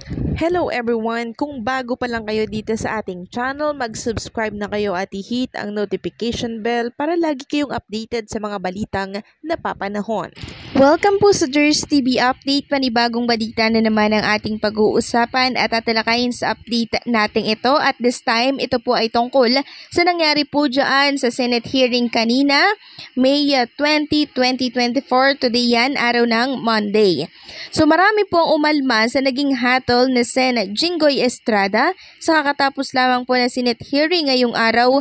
Hello everyone! Kung bago pa lang kayo dito sa ating channel, mag-subscribe na kayo at i-hit ang notification bell para lagi kayong updated sa mga balitang napapanahon. Welcome po sa Ders TV Update. Panibagong balita na naman ang ating pag-uusapan at tatalakayin sa update natin ito. At this time, ito po ay tungkol sa nangyari po dyan sa Senate hearing kanina, May 20, 2024. Today yan, araw ng Monday. So marami po ang umalma sa naging hatol ni Sen. Jinggoy Estrada sa kakatapos lamang po na Senate hearing ngayong araw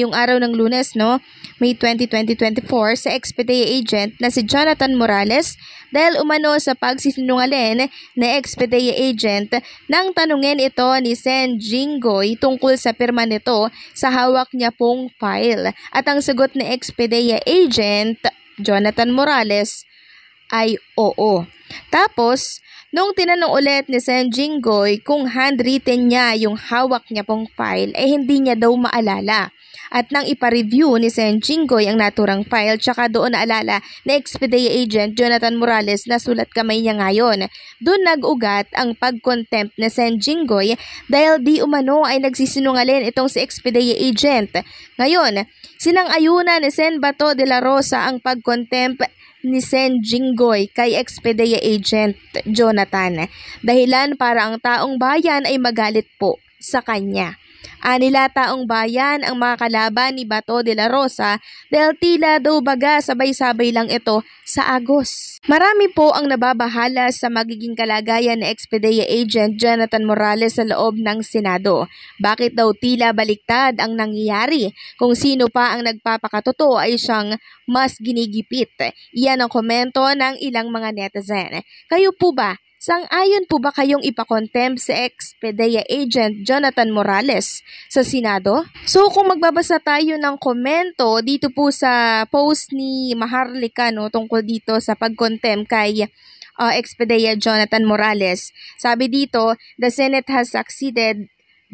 ng Lunes, no? May 20, 2024 sa ex-PDEA agent na si Jonathan Morales dahil umano sa pagsisinungaling na ex-PDEA agent nang tanungin ito ni Sen. Jinggoy tungkol sa pirma nito sa hawak niya pong file. At ang sagot ni ex-PDEA agent Jonathan Morales ay oo. Tapos, nung tinanong ulit ni Sen. Jinggoy kung handwritten niya yung hawak niya pong file, hindi niya daw maalala. At nang ipa-review ni Sen. Jinggoy ang naturang file, tsaka doon naalala na ex-PDEA agent Jonathan Morales na sulat kamay niya ngayon. Doon nag-ugat ang pag-contempt ni Sen. Jinggoy dahil di umano ay nagsisinungaling itong si ex-PDEA agent. Ngayon, sinang-ayunan ni Sen. Bato de la Rosa ang pag-contempt ni Sen. Jinggoy kay ex-PDEA agent Jonathan. Dahilan para ang taong bayan ay magalit po sa kanya. Anila taong bayan ang mga kalaban ni Bato de la Rosa dahil tila daw baga sabay-sabay lang ito sa Agos. Marami po ang nababahala sa magiging kalagayan ni ex-PDEA agent Jonathan Morales sa loob ng Senado. Bakit daw tila baliktad ang nangyayari? Kung sino pa ang nagpapakatotoo ay siyang mas ginigipit. Iyan ang komento ng ilang mga netizen. Kayo po ba? Sang-ayon po ba kayong ipakontempt sa ex-PDEA agent Jonathan Morales sa Senado? So kung magbabasa tayo ng komento dito po sa post ni Maharlika, no, tungkol dito sa pag-contempt kay ex-PDEA Jonathan Morales. Sabi dito, the Senate has succeeded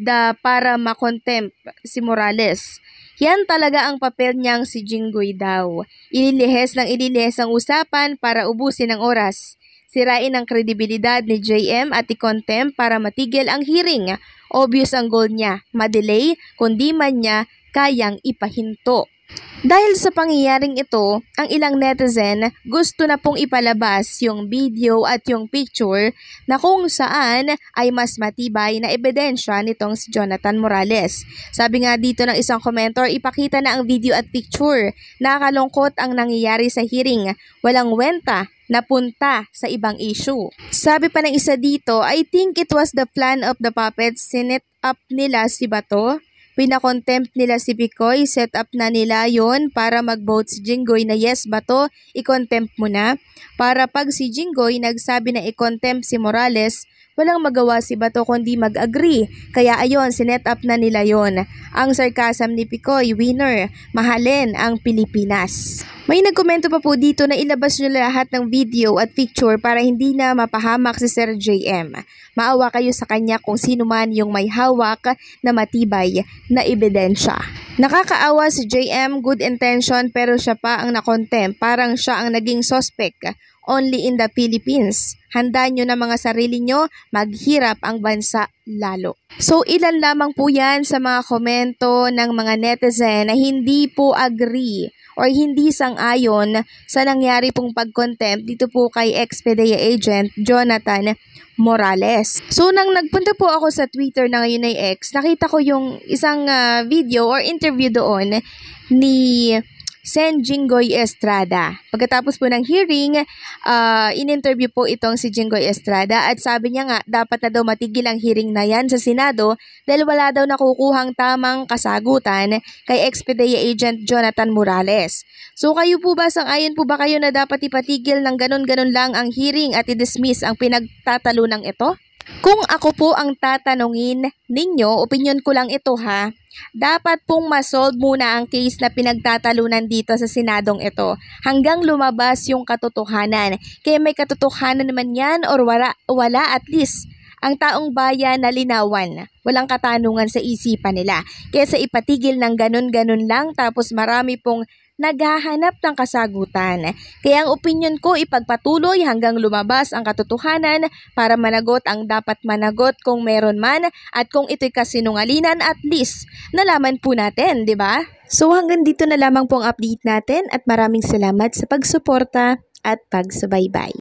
para makontempt si Morales. Yan talaga ang papel niyang si Jinggoy daw. Ililihes ang usapan para ubusin ang oras. Sirain ang kredibilidad ni JM at i-contempt para matigil ang hearing. Obvious ang goal niya, madelay kundi man niya kayang ipahinto. Dahil sa pangyayaring ito, ang ilang netizen gusto na pong ipalabas yung video at yung picture na kung saan ay mas matibay na ebidensya nitong si Jonathan Morales. Sabi nga dito ng isang commenter, ipakita na ang video at picture. Nakakalungkot ang nangyayari sa hearing. Walang wenta, napunta sa ibang issue. Sabi pa ng isa dito, I think it was the plan of the puppets. Sinet up nila si Bato. Pinakontempt nila si Picoy, set up na nila yon para mag-vote si Jinggoy na yes Bato, i-contempt mo na. Para pag si Jinggoy nagsabi na i-contempt si Morales, walang magawa si Bato kundi mag-agree. Kaya ayon, sinet up na nila yon. Ang sarcasm ni Picoy, winner, mahalin ang Pilipinas. May nagkomento pa po dito na ilabas nyo lahat ng video at picture para hindi na mapahamak si Sir JM. Maawa kayo sa kanya kung sino man yung may hawak na matibay na ebidensya. Nakakaawa si JM, good intention pero siya pa ang nakontempt. Parang siya ang naging suspect. Only in the Philippines. Handa nyo na mga sarili nyo, maghirap ang bansa lalo. So ilan lamang po yan sa mga komento ng mga netizen na hindi po agree or hindi sang-ayon sa nangyari pong pag-contempt dito po kay ex-PDEA agent Jonathan Morales. So nang nagpunta po ako sa Twitter na ngayon ay X, nakita ko yung isang video or interview doon ni Sen. Jinggoy Estrada. Pagkatapos po ng hearing, in-interview po itong si Jinggoy Estrada at sabi niya nga dapat na daw matigil ang hearing na yan sa Senado dahil wala daw nakukuhang tamang kasagutan kay ex-PDEA agent Jonathan Morales. So kayo po ba, sang-ayon po ba kayo na dapat ipatigil ng ganun-ganun lang ang hearing at i-dismiss ang pinagtatalunang ito? Kung ako po ang tatanungin ninyo, opinion ko lang ito ha, dapat pong masolve muna ang case na pinagtatalunan dito sa Senadong ito hanggang lumabas yung katotohanan. Kaya may katotohanan naman yan or wala at least ang taong bayan na linawan. Walang katanungan sa isipan nila. Kaya sa ipatigil ng ganun-ganun lang tapos marami pong naghahanap ng kasagutan. Kaya ang opinyon ko ipagpatuloy hanggang lumabas ang katotohanan para managot ang dapat managot kung meron man at kung ito'y kasinungalingan at least nalaman po natin, di ba? So hanggang dito na lamang po ang update natin at maraming salamat sa pagsuporta at pagsubaybay.